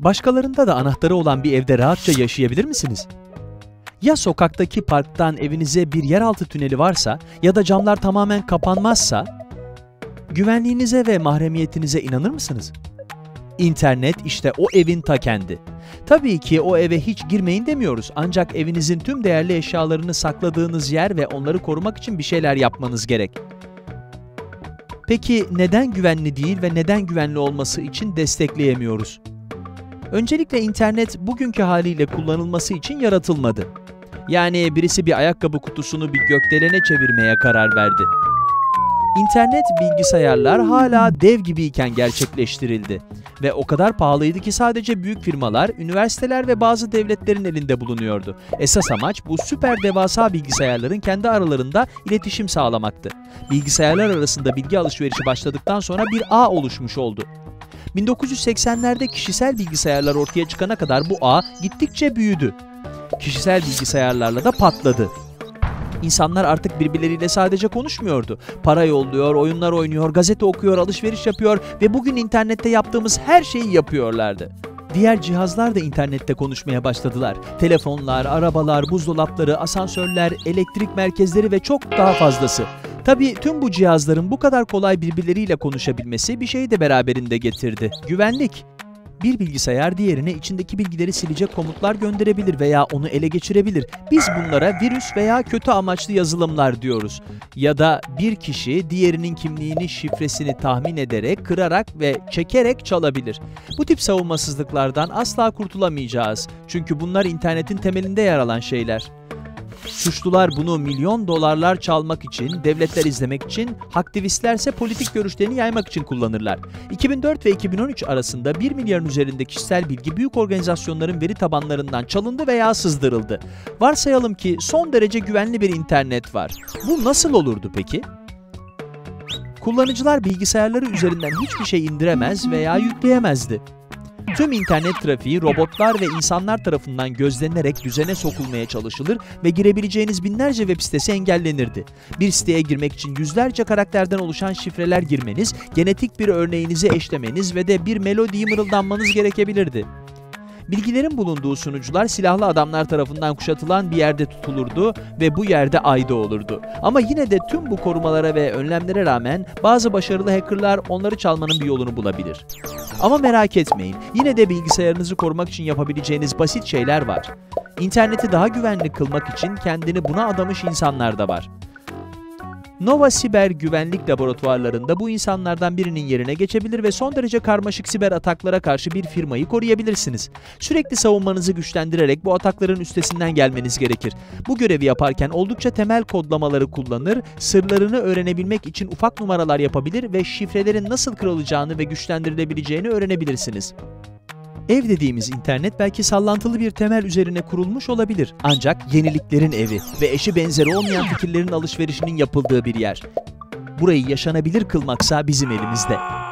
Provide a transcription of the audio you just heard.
Başkalarında da anahtarı olan bir evde rahatça yaşayabilir misiniz? Ya sokaktaki parktan evinize bir yeraltı tüneli varsa ya da camlar tamamen kapanmazsa, güvenliğinize ve mahremiyetinize inanır mısınız? İnternet işte o evin ta kendi. Tabii ki o eve hiç girmeyin demiyoruz, ancak evinizin tüm değerli eşyalarını sakladığınız yer ve onları korumak için bir şeyler yapmanız gerek. Peki neden güvenli değil ve neden güvenli olması için destekleyemiyoruz? Öncelikle internet bugünkü haliyle kullanılması için yaratılmadı. Yani birisi bir ayakkabı kutusunu bir gökdelene çevirmeye karar verdi. İnternet, bilgisayarlar hala dev gibiyken gerçekleştirildi. Ve o kadar pahalıydı ki sadece büyük firmalar, üniversiteler ve bazı devletlerin elinde bulunuyordu. Esas amaç bu süper devasa bilgisayarların kendi aralarında iletişim sağlamaktı. Bilgisayarlar arasında bilgi alışverişi başladıktan sonra bir ağ oluşmuş oldu. 1980'lerde kişisel bilgisayarlar ortaya çıkana kadar bu ağ gittikçe büyüdü. Kişisel bilgisayarlarla da patladı. İnsanlar artık birbirleriyle sadece konuşmuyordu. Para yolluyor, oyunlar oynuyor, gazete okuyor, alışveriş yapıyor ve bugün internette yaptığımız her şeyi yapıyorlardı. Diğer cihazlar da internette konuşmaya başladılar. Telefonlar, arabalar, buzdolapları, asansörler, elektrik merkezleri ve çok daha fazlası. Tabii tüm bu cihazların bu kadar kolay birbirleriyle konuşabilmesi bir şeyi de beraberinde getirdi. Güvenlik. Bir bilgisayar diğerine içindeki bilgileri silecek komutlar gönderebilir veya onu ele geçirebilir. Biz bunlara virüs veya kötü amaçlı yazılımlar diyoruz. Ya da bir kişi diğerinin kimliğini, şifresini tahmin ederek, kırarak ve çekerek çalabilir. Bu tip savunmasızlıklardan asla kurtulamayacağız. Çünkü bunlar internetin temelinde yer alan şeyler. Suçlular bunu milyon dolarlar çalmak için, devletler izlemek için, aktivistlerse politik görüşlerini yaymak için kullanırlar. 2004 ve 2013 arasında 1 milyarın üzerinde kişisel bilgi büyük organizasyonların veri tabanlarından çalındı veya sızdırıldı. Varsayalım ki son derece güvenli bir internet var. Bu nasıl olurdu peki? Kullanıcılar bilgisayarları üzerinden hiçbir şey indiremez veya yükleyemezdi. Tüm internet trafiği robotlar ve insanlar tarafından gözlenerek düzene sokulmaya çalışılır ve girebileceğiniz binlerce web sitesi engellenirdi. Bir siteye girmek için yüzlerce karakterden oluşan şifreler girmeniz, genetik bir örneğinizi eşlemeniz ve de bir melodiyi mırıldanmanız gerekebilirdi. Bilgilerin bulunduğu sunucular silahlı adamlar tarafından kuşatılan bir yerde tutulurdu ve bu yerde ayda olurdu. Ama yine de tüm bu korumalara ve önlemlere rağmen bazı başarılı hackerlar onları çalmanın bir yolunu bulabilir. Ama merak etmeyin, yine de bilgisayarınızı korumak için yapabileceğiniz basit şeyler var. İnterneti daha güvenli kılmak için kendini buna adamış insanlar da var. Nova Siber güvenlik laboratuvarlarında bu insanlardan birinin yerine geçebilir ve son derece karmaşık siber ataklara karşı bir firmayı koruyabilirsiniz. Sürekli savunmanızı güçlendirerek bu atakların üstesinden gelmeniz gerekir. Bu görevi yaparken oldukça temel kodlamaları kullanır, sırlarını öğrenebilmek için ufak numaralar yapabilir ve şifrelerin nasıl kırılacağını ve güçlendirilebileceğini öğrenebilirsiniz. Ev dediğimiz internet belki sallantılı bir temel üzerine kurulmuş olabilir. Ancak yeniliklerin evi ve eşi benzeri olmayan fikirlerin alışverişinin yapıldığı bir yer. Burayı yaşanabilir kılmaksa bizim elimizde.